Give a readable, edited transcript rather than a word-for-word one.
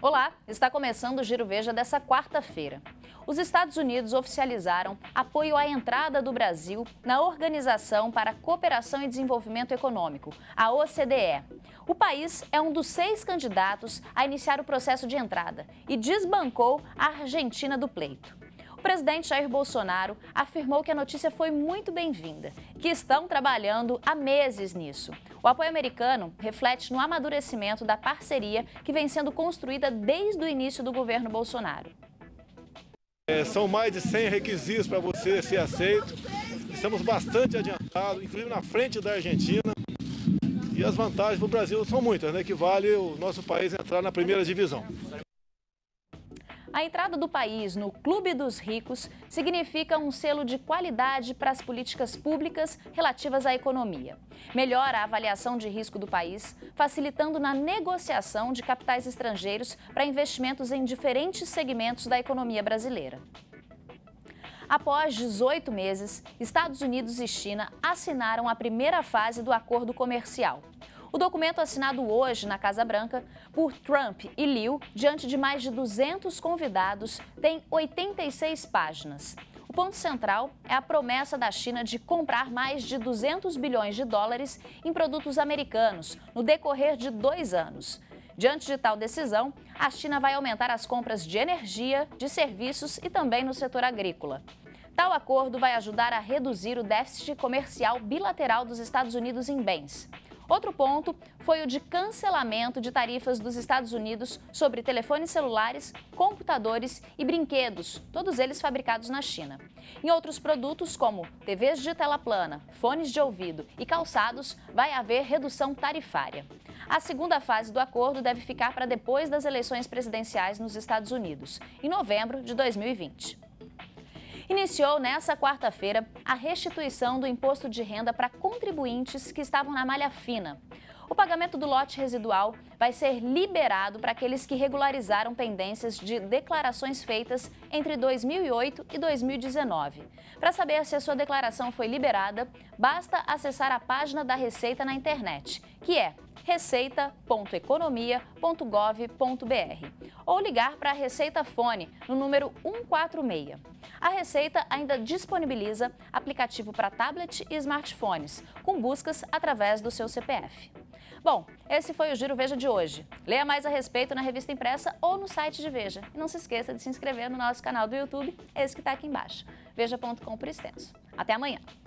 Olá, está começando o Giro Veja dessa quarta-feira. Os Estados Unidos oficializaram apoio à entrada do Brasil na Organização para a Cooperação e Desenvolvimento Econômico, a OCDE. O país é um dos 6 candidatos a iniciar o processo de entrada e desbancou a Argentina do pleito. O presidente Jair Bolsonaro afirmou que a notícia foi muito bem-vinda, que estão trabalhando há meses nisso. O apoio americano reflete no amadurecimento da parceria que vem sendo construída desde o início do governo Bolsonaro. São mais de 100 requisitos para você ser aceito. Estamos bastante adiantados, inclusive na frente da Argentina. E as vantagens para o Brasil são muitas, né? Que vale o nosso país entrar na primeira divisão. A entrada do país no Clube dos Ricos significa um selo de qualidade para as políticas públicas relativas à economia. Melhora a avaliação de risco do país, facilitando na negociação de capitais estrangeiros para investimentos em diferentes segmentos da economia brasileira. Após 18 meses, Estados Unidos e China assinaram a primeira fase do acordo comercial. O documento assinado hoje na Casa Branca por Trump e Liu, diante de mais de 200 convidados, tem 86 páginas. O ponto central é a promessa da China de comprar mais de 200 bilhões de dólares em produtos americanos no decorrer de 2 anos. Diante de tal decisão, a China vai aumentar as compras de energia, de serviços e também no setor agrícola. Tal acordo vai ajudar a reduzir o déficit comercial bilateral dos Estados Unidos em bens. Outro ponto foi o de cancelamento de tarifas dos Estados Unidos sobre telefones celulares, computadores e brinquedos, todos eles fabricados na China. Em outros produtos, como TVs de tela plana, fones de ouvido e calçados, vai haver redução tarifária. A segunda fase do acordo deve ficar para depois das eleições presidenciais nos Estados Unidos, em novembro de 2020. Iniciou nesta quarta-feira a restituição do imposto de renda para contribuintes que estavam na malha fina. O pagamento do lote residual vai ser liberado para aqueles que regularizaram pendências de declarações feitas entre 2008 e 2019. Para saber se a sua declaração foi liberada, basta acessar a página da Receita na internet, que é receita.economia.gov.br, ou ligar para a Receita Fone no número 146. A Receita ainda disponibiliza aplicativo para tablet e smartphones, com buscas através do seu CPF. Bom, esse foi o Giro Veja de hoje. Leia mais a respeito na revista impressa ou no site de Veja. E não se esqueça de se inscrever no nosso canal do YouTube, esse que está aqui embaixo, veja.com por extenso. Até amanhã!